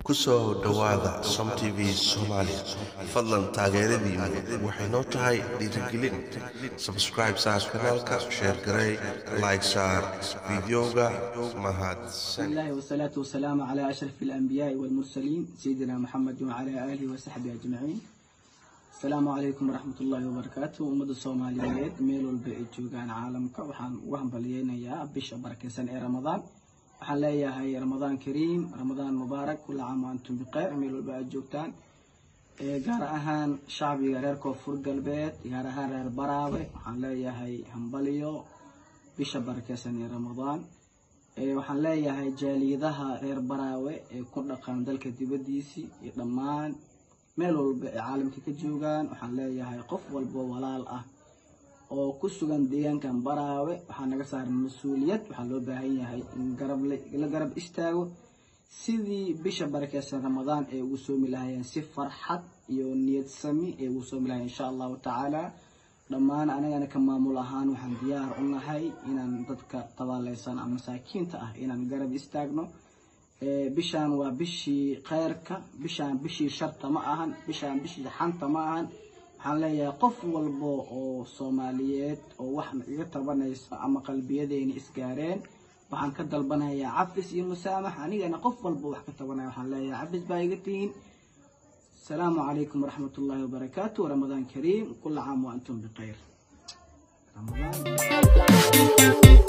kusoo dhawaada Som TV Soomaaliya fadlan taageeradiina waxay noo tahay dhiirigelin subscribe saar kanaalka share garay like saar videoga mahadsan الله والصلاة والسلام على أشرف الأنبياء والمرسلين سيدنا محمد وعلى آله وصحبه أجمعين. السلام عليكم ورحمة الله وبركاته. أمد الصوماليات ميلو البيت جوجان عالمك وحن بلينا يا بش بركة سنة رمضان. حليا هاي رمضان كريم رمضان مبارك كل عام وأنتم بخير. ميلو البيت جوجان جارهان شعبي غير كفر قلبيت جارهان غير براوي. حليا هاي همبليو بش بركة سنة رمضان. waxaan leeyahay jaaliyadaha reer baraawe ee ku dhaqan dalka dibadiisi iyo dhammaan meel walba ee caalamka ka joogaan waxaan leeyahay qof walba walaal ah oo ku sugan deegaankan baraawe waxaan naga saaran mas'uuliyad waxaa loo baahan yahay in garab istaago sidii bisha barakeysan ramadaan ee ugu soomi lahaayeen si farxad iyo niyad sami ee ugu soomi lahaayeen insha Allah ta'ala. dhammaan anagana ka maamul ahaan waxaan diyaar u nahay inaan dadka tabaaleysan ama masaakiinta ah inaan garab istaagno. bishaan waa bishii khayrka, bishaan bishii sharta ma ahan, bishaan bishii xanta ma ahan. waxaan leeyahay qof walba oo Soomaaliyeed oo wax iga tabanaysa ama qalbiyadeena isgaareen waxaan ka dalbanayaa cafis iyo musaamax. anigana qof walba wax ka tabanaya waxaan leeyahay cafis baa iga tihiin. السلام عليكم ورحمة الله وبركاته. رمضان كريم كل عام وأنتم بخير. رمضان